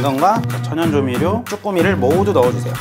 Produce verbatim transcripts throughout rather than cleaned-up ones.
당근과 천연조미료, 쭈꾸미를 모두 넣어주세요.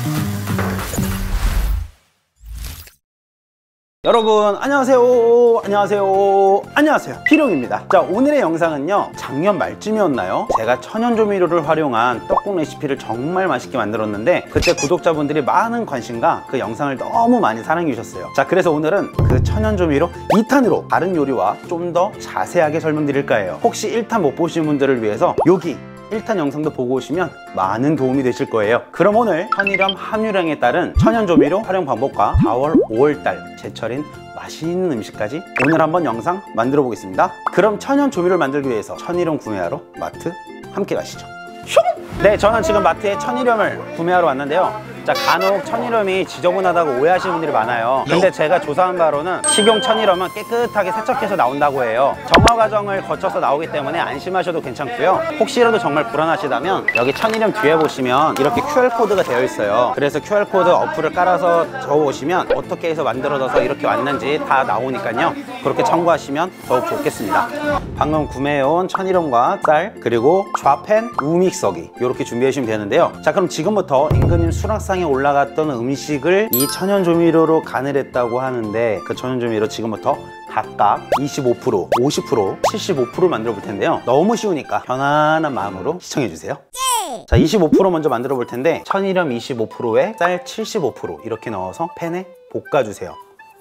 여러분 안녕하세요 안녕하세요 안녕하세요 피룡입니다. 자, 오늘의 영상은요, 작년 말쯤이었나요? 제가 천연조미료를 활용한 떡국 레시피를 정말 맛있게 만들었는데 그때 구독자분들이 많은 관심과 그 영상을 너무 많이 사랑해 주셨어요. 자, 그래서 오늘은 그 천연조미료 이 탄으로 다른 요리와 좀 더 자세하게 설명드릴까 해요. 혹시 일 탄 못 보신 분들을 위해서 여기 일 탄 영상도 보고 오시면 많은 도움이 되실 거예요. 그럼 오늘 천일염 함유량에 따른 천연조미료 활용 방법과 사월, 오월달 제철인 맛있는 음식까지 오늘 한번 영상 만들어 보겠습니다. 그럼 천연조미료를 만들기 위해서 천일염 구매하러 마트 함께 가시죠. 네, 저는 지금 마트에 천일염을 구매하러 왔는데요. 자, 간혹 천일염이 지저분하다고 오해하시는 분들이 많아요. 근데 제가 조사한 바로는 식용 천일염은 깨끗하게 세척해서 나온다고 해요. 정화 과정을 거쳐서 나오기 때문에 안심하셔도 괜찮고요. 혹시라도 정말 불안하시다면 여기 천일염 뒤에 보시면 이렇게 큐알코드가 되어 있어요. 그래서 큐알코드 어플을 깔아서 적어보시면 어떻게 해서 만들어져서 이렇게 왔는지 다 나오니까요. 그렇게 참고하시면 더욱 좋겠습니다. 방금 구매해온 천일염과 쌀, 그리고 좌팬, 우믹서기 이렇게 준비해 주시면 되는데요. 자, 그럼 지금부터 임금님 수락상에 올라갔던 음식을 이 천연조미료로 간을 했다고 하는데 그 천연조미료 지금부터 각각 이십오 퍼센트, 오십 퍼센트, 칠십오 퍼센트 만들어 볼 텐데요. 너무 쉬우니까 편안한 마음으로 시청해 주세요. 자, 이십오 퍼센트 먼저 만들어 볼 텐데 천일염 이십오 퍼센트에 쌀 칠십오 퍼센트 이렇게 넣어서 팬에 볶아 주세요.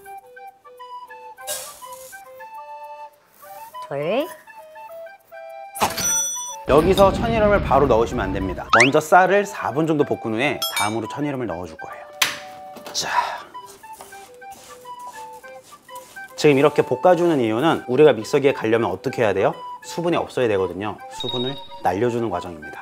둘, 여기서 천일염을 바로 넣으시면 안 됩니다. 먼저 쌀을 사 분 정도 볶은 후에 다음으로 천일염을 넣어줄 거예요. 자, 지금 이렇게 볶아주는 이유는 우리가 믹서기에 가려면 어떻게 해야 돼요? 수분이 없어야 되거든요. 수분을 날려주는 과정입니다.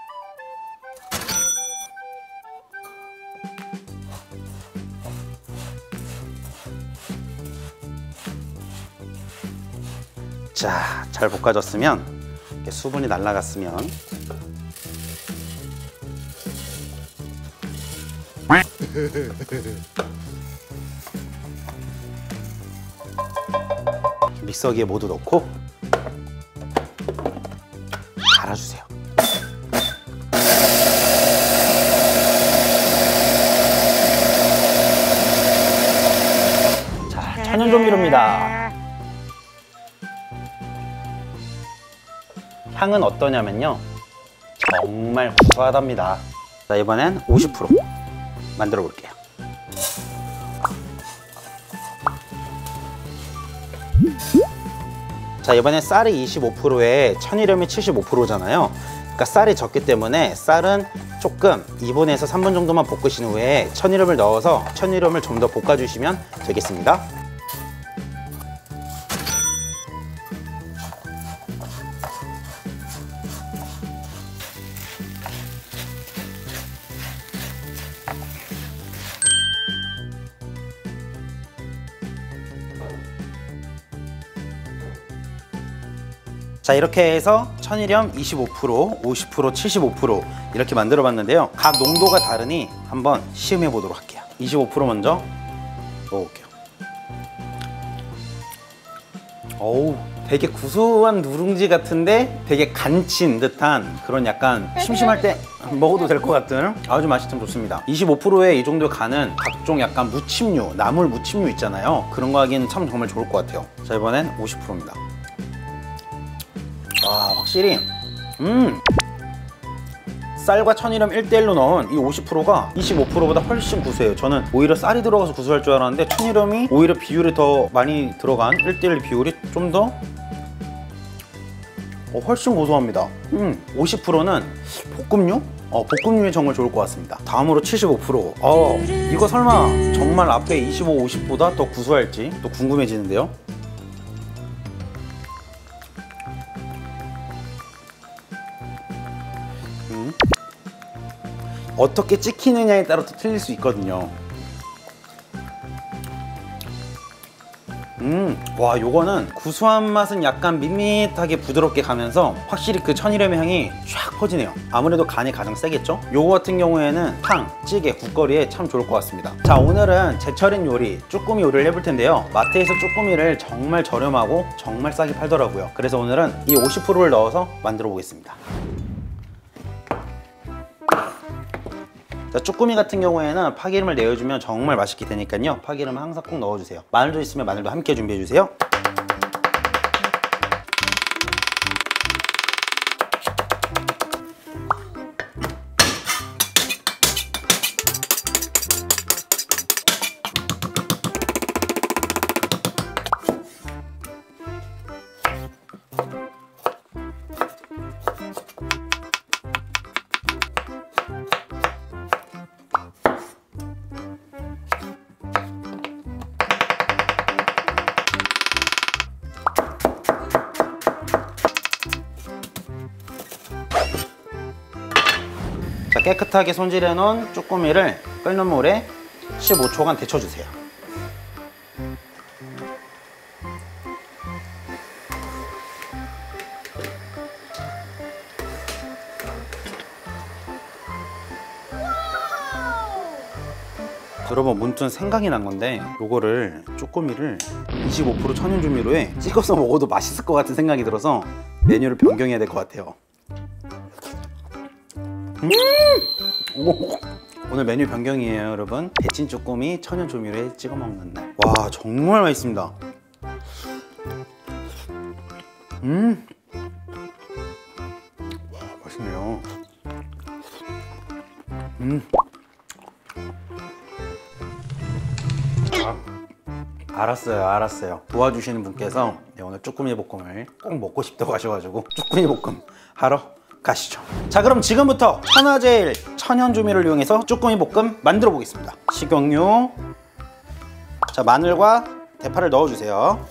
자, 잘 볶아졌으면 이렇게 수분이 날아갔으면 믹서기에 모두 넣고 갈아주세요. 자, 천연조미료입니다. 향은 어떠냐면요, 정말 구수하답니다. 자, 이번엔 오십 퍼센트 만들어 볼게요. 자, 이번엔 쌀이 이십오 퍼센트에 천일염이 칠십오 퍼센트잖아요. 그러니까 쌀이 적기 때문에 쌀은 조금 이 분에서 삼 분 정도만 볶으신 후에 천일염을 넣어서 천일염을 좀 더 볶아주시면 되겠습니다. 자, 이렇게 해서 천일염 이십오 퍼센트, 오십 퍼센트, 칠십오 퍼센트 이렇게 만들어 봤는데요. 각 농도가 다르니 한번 시음해 보도록 할게요. 이십오 퍼센트 먼저 먹어볼게요. 어우, 되게 구수한 누룽지 같은데 되게 간친 듯한 그런, 약간 심심할 때 먹어도 될 것 같은 아주 맛이 참 좋습니다. 이십오 퍼센트의 이 정도 간은 각종 약간 무침류, 나물 무침류 있잖아요. 그런 거 하기는 참 정말 좋을 것 같아요. 자, 이번엔 오십 퍼센트입니다. 와, 확실히 음 쌀과 천일염 일 대 일로 넣은 이 오십 퍼센트가 이십오 퍼센트보다 훨씬 구수해요. 저는 오히려 쌀이 들어가서 구수할 줄 알았는데 천일염이 오히려 비율이 더 많이 들어간 일 대 일 비율이 좀 더 어, 훨씬 고소합니다. 음, 오십 퍼센트는 볶음류? 어, 볶음류에 정말 좋을 것 같습니다. 다음으로 칠십오 퍼센트. 어, 이거 설마 정말 앞에 이십오, 오십보다 더 구수할지 또 궁금해지는데요. 음. 어떻게 찍히느냐에 따라 또 틀릴 수 있거든요. 음, 와, 요거는 구수한 맛은 약간 밋밋하게 부드럽게 가면서 확실히 그 천일염의 향이 쫙 퍼지네요. 아무래도 간이 가장 세겠죠? 요거 같은 경우에는 탕, 찌개, 국거리에 참 좋을 것 같습니다. 자, 오늘은 제철인 요리, 쭈꾸미 요리를 해볼 텐데요. 마트에서 쭈꾸미를 정말 저렴하고 정말 싸게 팔더라고요. 그래서 오늘은 이 오십 퍼센트를 넣어서 만들어 보겠습니다. 자, 쭈꾸미 같은 경우에는 파기름을 내어주면 정말 맛있게 되니까요, 파기름 항상 꼭 넣어주세요. 마늘도 있으면 마늘도 함께 준비해주세요. 자, 깨끗하게 손질해 놓은 쭈꾸미를 끓는 물에 십오 초간 데쳐주세요. 여러분, 문득 생각이 난 건데 요거를 쭈꾸미를 이십오 퍼센트 천연조미료에 찍어서 먹어도 맛있을 것 같은 생각이 들어서 메뉴를 변경해야 될 것 같아요. 음! 오! 오늘 메뉴 변경이에요, 여러분. 데친 쭈꾸미 천연조미료에 찍어 먹는 날. 와, 정말 맛있습니다. 음! 와, 맛있네요. 음! 아, 알았어요, 알았어요. 도와주시는 분께서 네, 오늘 쭈꾸미 볶음을 꼭 먹고 싶다고 하셔가지고 쭈꾸미 볶음 하러 가시죠. 자, 그럼 지금부터 천하제일 천연조미료를 이용해서 쭈꾸미 볶음 만들어 보겠습니다. 식용유, 자, 마늘과 대파를 넣어주세요.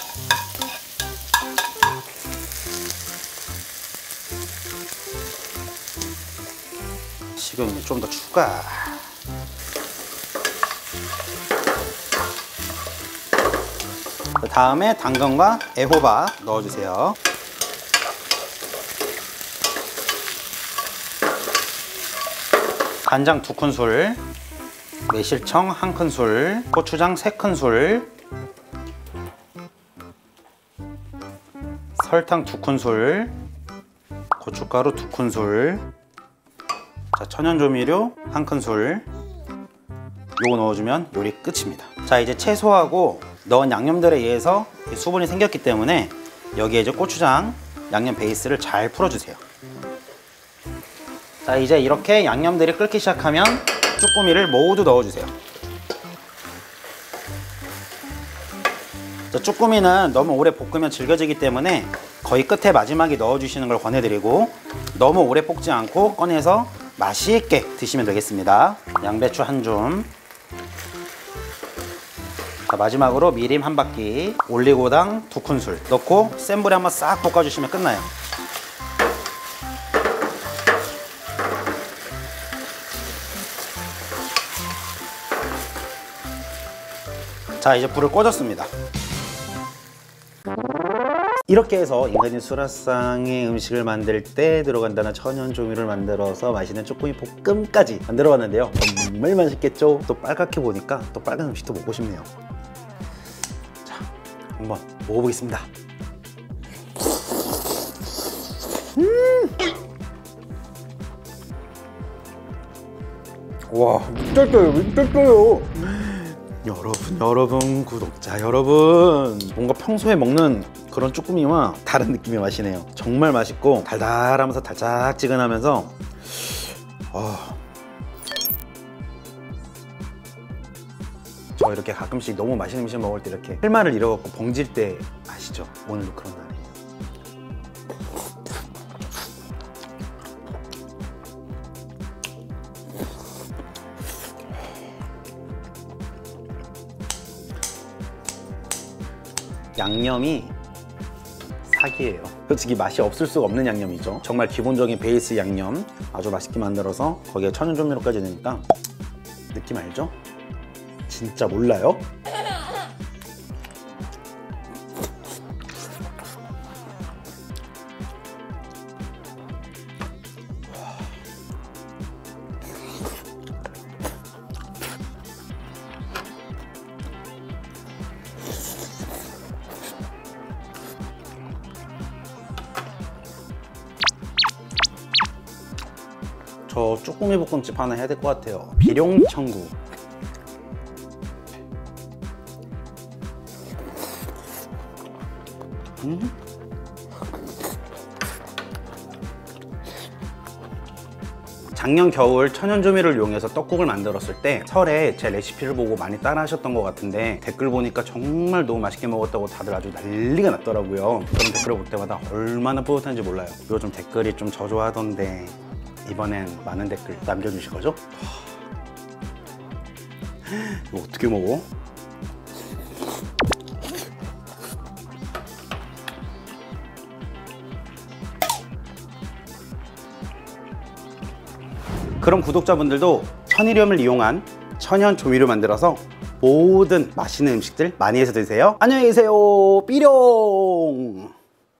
식용유 좀 더 추가. 그 다음에 당근과 애호박 넣어주세요. 간장 두 큰술, 매실청 한 큰술, 고추장 세 큰술, 설탕 두 큰술, 고춧가루 두 큰술, 자, 천연조미료 한 큰술. 요거 넣어주면 요리 끝입니다. 자, 이제 채소하고 넣은 양념들에 의해서 수분이 생겼기 때문에 여기에 이제 고추장 양념 베이스를 잘 풀어주세요. 자, 이제 이렇게 양념들이 끓기 시작하면 쭈꾸미를 모두 넣어주세요. 자, 쭈꾸미는 너무 오래 볶으면 질겨지기 때문에 거의 끝에 마지막에 넣어주시는 걸 권해드리고, 너무 오래 볶지 않고 꺼내서 맛있게 드시면 되겠습니다. 양배추 한 줌, 자, 마지막으로 미림 한 바퀴, 올리고당 두 큰술 넣고 센 불에 한번 싹 볶아주시면 끝나요. 자, 이제 불을 꺼졌습니다. 이렇게 해서 인간이 수라상의 음식을 만들 때 들어간다는 천연조미료를 만들어서 맛있는 쭈꾸미 볶음까지 만들어 봤는데요, 정말 맛있겠죠? 또 빨갛게 보니까 또 빨간 음식도 먹고 싶네요. 자, 한번 먹어보겠습니다. 음! 와, 미쳤어요, 미쳤어요. 여러분, 여러분, 구독자 여러분, 뭔가 평소에 먹는 그런 쭈꾸미와 다른 느낌의 맛이네요. 정말 맛있고 달달하면서 달짝지근하면서 어... 저 이렇게 가끔씩 너무 맛있는 음식 먹을 때 이렇게 할 말을 잃어갖고 벙질 때 아시죠? 오늘도 그런 날이에요. 양념이 사기예요. 솔직히 맛이 없을 수가 없는 양념이죠. 정말 기본적인 베이스 양념 아주 맛있게 만들어서 거기에 천연조미료까지 넣으니까 느낌 알죠? 진짜 몰라요? 저 쭈꾸미 볶음집 하나 해야 될 것 같아요. 비룡천국. 음? 작년 겨울 천연조미료를 이용해서 떡국을 만들었을 때 설에 제 레시피를 보고 많이 따라 하셨던 것 같은데 댓글 보니까 정말 너무 맛있게 먹었다고 다들 아주 난리가 났더라고요. 그런 댓글을 볼 때마다 얼마나 뿌듯한지 몰라요. 요즘 댓글이 좀 저조하던데 이번엔 많은 댓글 남겨주실 거죠? 이거 어떻게 먹어? 그럼 구독자분들도 천일염을 이용한 천연 조미료 만들어서 모든 맛있는 음식들 많이 해서 드세요. 안녕히 계세요. 삐룡.